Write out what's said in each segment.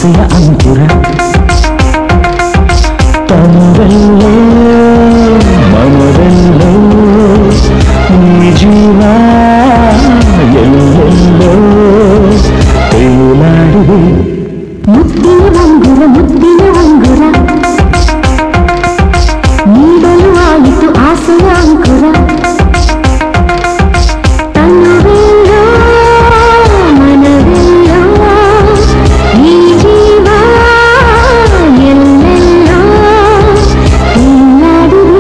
ಆಸೆಯ ಅಂಕುರ ತನವೆಲ್ಲೋ ಮನವೆಲ್ಲೋ ಈ ಜೀವ ಎಲ್ಲೆಲ್ಲೋ ತೇಲಾಡುವೆ ಮುತ್ತಿನ ಉಂಗುರ ನೀಡಲು ಆಯಿತು ಆಸೆಯ ಅಂಕುರ ತನವೆಲ್ಲೋ ಮನವೆಲ್ಲೋ ಈ ಜೀವ ಎಲ್ಲೆಲ್ಲೋ ತೇಲಾಡುವೆ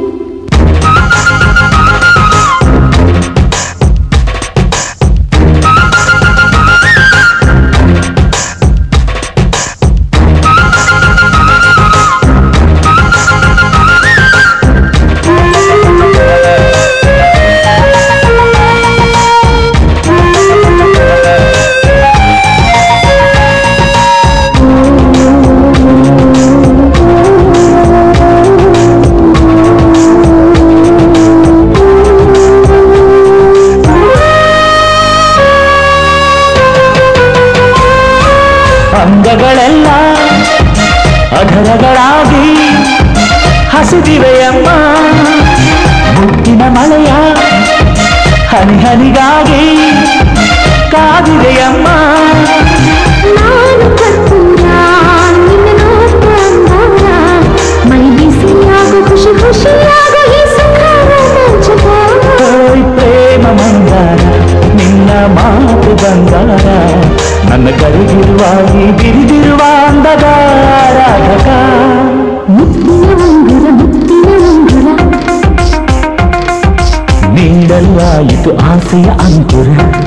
ಅಂಗಗಳೆಲ್ಲ ಅಧರಗಳಾಗಿ ಹಸಿದಿವೆಯಮ್ಮ ಮುತ್ತಿನ ಮಳೆಯ ಹನಿ ಹನಿಗಾಗಿ ಕಾದಿದೆಯಮ್ಮ ನಾನು ಕರ್ಪೂರ ನಿನ್ನ ನೋಟ ಮೈ ಬಿಸಿಯಾಗು ಖುಷಿ ಖುಷಿಯಾಗು ಈ ಸುಖ ರೋಮಾಂಚಕ ಪ್ರೇಮ ಮಂದಾರ ನಿನ್ನ ಮಾತು ಬಂದಾರ ನನ್ನ ಕರೆಗಿರುವಾಗಿ ಬಿರಿದಿರುವ ಅಂದದ ರಾಧಕ ಮುತ್ತಿನ ಉಂಗುರ ನೀಡಲಾಯಿತು ಆಸೆಯ ಅಂಕುರ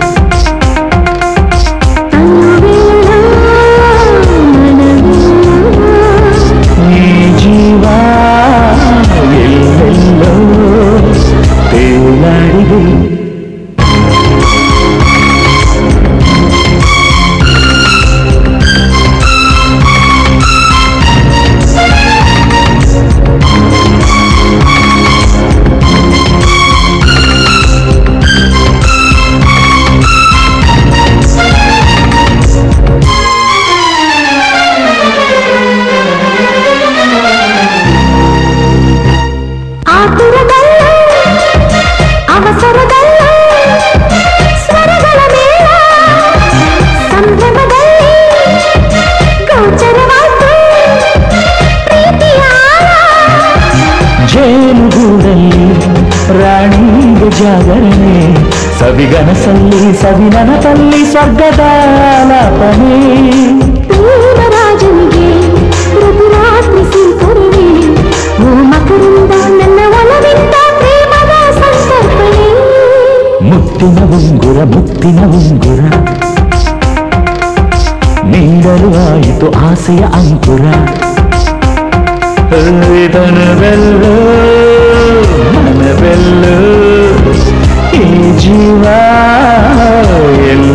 ಈ ಜೀವ ಎಲ್ಲೆಲ್ಲೋ ತೇಲಾಡಿದೆ ಜೇನುಗೂಡಲ್ಲಿ ರಾಣಿಗೆ ಜಾಗರಣೆ ಸವಿಗನಸಲ್ಲಿ ಸವಿನನದಲ್ಲಿ ಸ್ವರ್ಗದ ಲಾಪನೆ ರಾಜನಿಗೆ ಪ್ರತಿರಾತ್ರಿ ಸಿಂಕರಣೆ ಓ ಮಕರಿಂದ ನನ್ನ ಒಲವಿಂದ ಪ್ರೇಮದ ಸಂತರ್ಪಣೆ ಮುತ್ತಿನ ಉಂಗುರ ನೀಡಲು ಆಯಿತು ಆಸೆಯ ಅಂಕುರ ತನವೆಲ್ಲೋ ಮನವೆಲ್ಲೋ ಈ ಜೀವ ಎಲ್ಲ